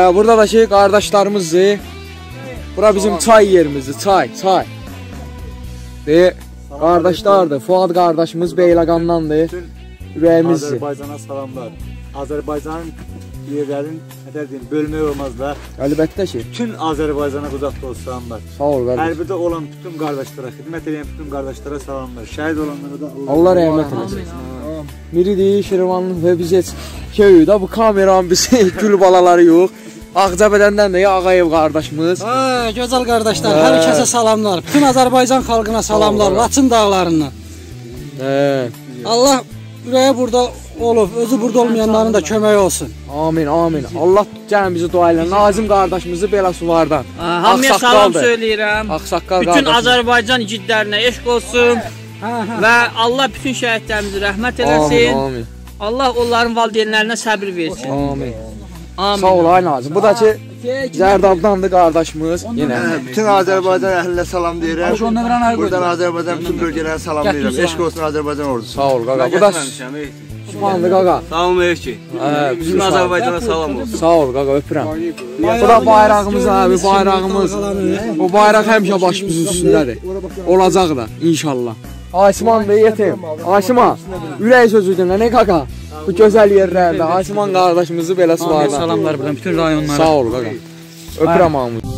burada da şey kardeşlerimizdir. Bura bizim çay yerimizdir. Çay. Ve kardeşlerdir. Fuad kardeşimiz Beyləqandandır. Ürəyimizdir. Azərbaycana salamlar. Azərbaycanın yerlərin bölmək olmazlar. Əlbəttə ki. Bütün Azərbaycana qucaq dolusu salamlar. Sağ ol qardaş. Hərbidə olan bütün qardaşlara, xidmət edən bütün qardaşlara salamlar. Şəhid olanlara da Allah rəhmət eləsin. Biridir Şirvanlı və biz heç köydə bu kameranın bizi gül balaları yox. Ağcabədəndən də Ağayev qardaşımız. Gözəl qardaşlar, hər kəsə salamlar. Bütün Azərbaycan xalqına salamlar, Laçın dağlarından. Allah ürəyə burada olub, özü burada olmayanların da köməyi olsun. Amin. Allah gəlin bizi dua elə. Nazim qardaşımızı belə sulardan. Hamıya salam söyləyirəm. Ağsaqqal bütün qardaşımız. Azərbaycan igidlərinə eşq olsun. Və Allah bütün şəhidlərimizi rəhmət eləsin. Amin. Allah onların valideynlərinə səbir versin. Amin. Sağ ol ay Nazim. Bu da ki Zərdabdandır qardaşımız. Yenə bütün Azərbaycan əhlinə salam deyirəm. Buradan Azərbaycan bütün bölgələrə salam deyirəm. Eşq olsun Azərbaycan ordusu. Sağ ol qaqa. Bu da Osmanlı qaqa. Salam ki. Bütün Azərbaycana salam olsun. Sağ ol qaqa, öpürəm. Bu da bayrağımız abi, bayrağımız. O bayraq həmişə başımızın üstündədir. Olacaq da inşallah. Aysiman da yetim. Aysiman, ürək sözü dinlə, nə qaqa? Bu gözəl yerlərdə Aysiman qardaşımızı belə sulardan. Salamlar buradan bütün rayonlara. Sağ ol qaqa. Öpürəm hamınızı.